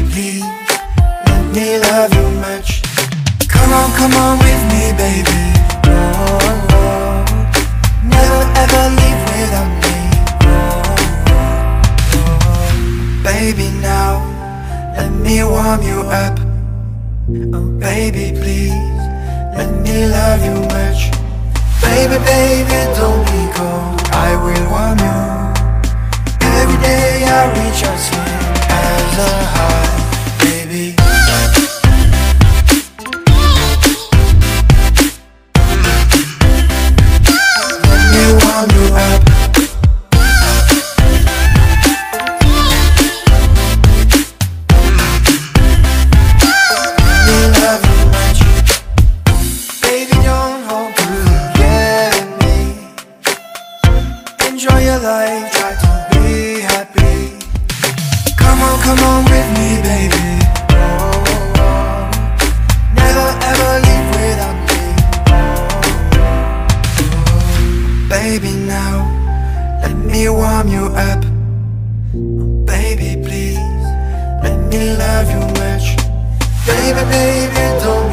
please, let me love you much. Come on with me, baby. Oh, never ever leave without me. Baby, now let me warm you up. Oh, baby, please, let me love you much. Baby, baby, don't be cold, I will warm you. Every day I reach out slim as a heart, baby. Let me warm you up. Let me love you much. Baby, don't hold back, get me. Enjoy your life, try to be happy. Come on with me, baby. Oh, never ever leave without me. Baby, now let me warm you up. Baby, please, let me love you much. Baby, baby, don't